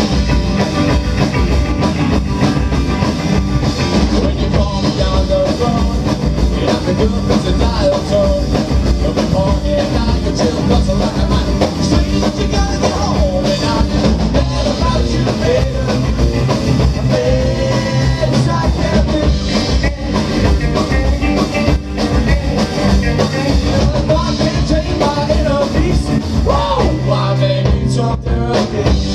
When you call me down the road, you have to do things to dial tone. You'll be morning and I can chill, bustle like a man. Say that you gotta get home and I am mad about you, baby. Yes, I can't believe it. I can't take my inner peace. Whoa, why make me talk therapy?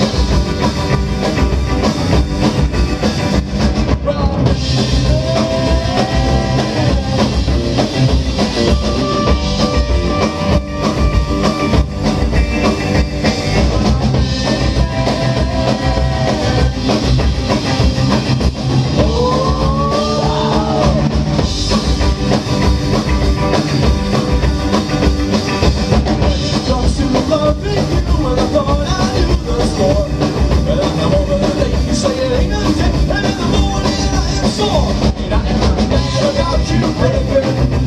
Say it ain't a day, and in the morning I am sore. And I am mad about you, baby.